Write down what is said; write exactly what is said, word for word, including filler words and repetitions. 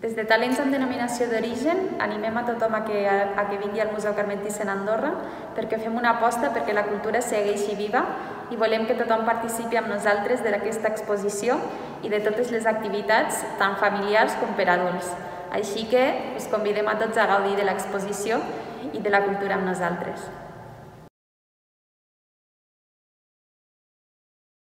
Des de Talents amb denominació d'origen, animem a tothom a que, a que vingui al Museu Carmen Thyssen a Andorra perquè fem una aposta perquè la cultura segueixi viva i volem que tothom participi amb nosaltres d'aquesta exposició i de totes les activitats, tant familiars com per adults. Així que us convidem a tots a gaudir de l'exposició i de la cultura amb nosaltres.